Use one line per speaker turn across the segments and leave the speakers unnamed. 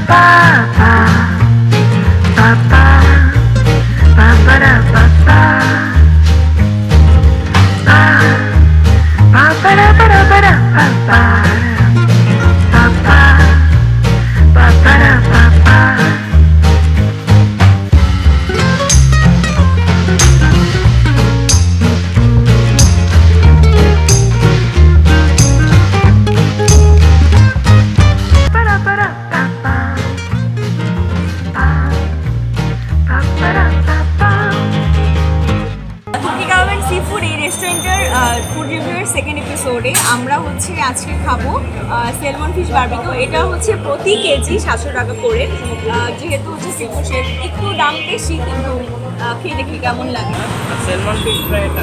Food রিভিউয়ের second এপিসোডে আমরা হচ্ছে আজকে খাবো স্যালমন ফিশ বারবিকিউ। এটা হচ্ছে প্রতি কেজি 700 টাকা করে। যেহেতু হচ্ছে সি ফুডের একটু দাম বেশি, কিন্তু খেয়ে দেখি কেমন লাগে।
স্যালমন ফিশ ফ্রাইটা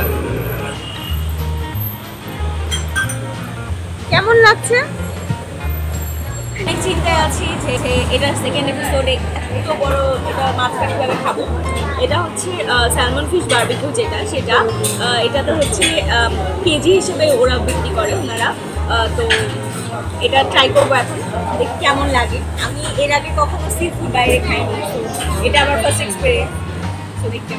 কেমন লাগছে? অনেক চিন্তায় আছি যে এটা সেকেন্ড এপিসোডে এত বড় এটা মাছটা কীভাবে খাবো। এটা হচ্ছে স্যালমন ফিশ বারবিকিউ যেটা, সেটা এটাতে হচ্ছে কেজি হিসেবে ওরা বিক্রি করে ওনারা। তো এটা ট্রাই করবো এখন, দেখি কেমন লাগে। আমি এর আগে কখনো সি ফুড বাইরে খাইনি, তো এটা আমার ফার্স্ট এক্সপিরিয়েন্স। তো দেখতে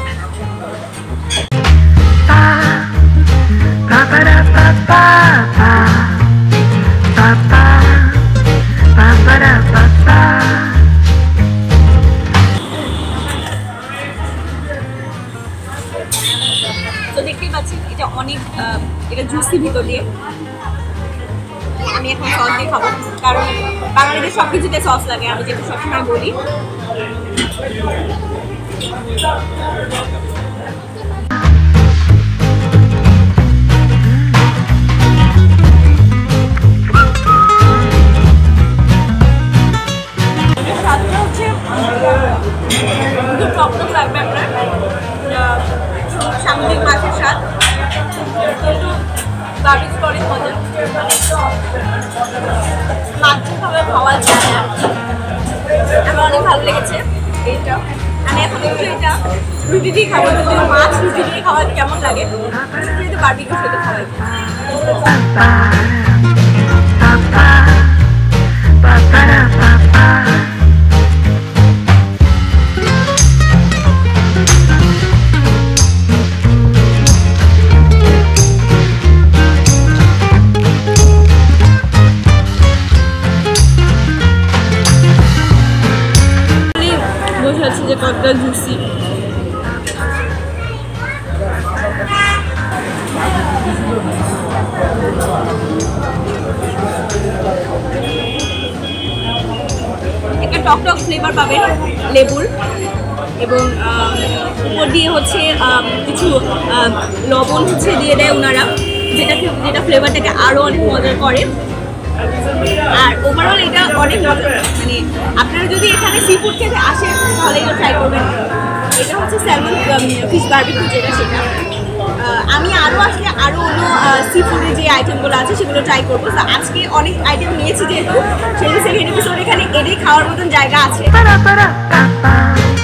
তো দেখতেই পাচ্ছেন এটা অনেক এটা জুসি ভিতর দিয়ে। আমি এখন সস দিয়ে খাবো, কারণ বাঙালিদের সব কিছুতে সস লাগে, আমি যেটা সবসময় বলি। স্বাদটা হচ্ছে টক টক লাগবে আপনার, সামুদ্রিক মাছের স্বাদ, কিন্তু বারবিকিউ অনেক মজা। মাছের খাবার খাওয়া যায় না, আমার অনেক ভালো লেগেছে এইটা। আমি এখন একটু এটা রুটি দিয়ে খাবো, কিন্তু মাছ রুটি দিয়ে খাওয়া কেমন লাগে, কিন্তু বারবিকিউ সাথে খাওয়াই। বোঝা যাচ্ছে যে কতটা জুসি। একটা টক টক ফ্লেভার পাবেন লেবুর, এবং উপর দিয়ে হচ্ছে কিছু লবণ হচ্ছে দিয়ে দেয় ওনারা, যেটা ফ্লেভারটাকে আরও অনেক মজার করে। আর ওভারঅল এটা অনেক মজা, মানে আপনারা যদি এখানে সি ফুড খেতে আসেন তাহলে এটা ট্রাই করবেন। এটা হচ্ছে স্যালমন ফিশ বারবিকিউ যেটা, সেটা আমি আরও আসলে আরও অন্য সি ফুডের যে আইটেমগুলো আছে সেগুলো ট্রাই করবো। তো আজকে অনেক আইটেম নিয়েছি যেহেতু, সেগুলো সেকেন্ড এপিসোড এখানে এটাই খাওয়ার মতন জায়গা আছে।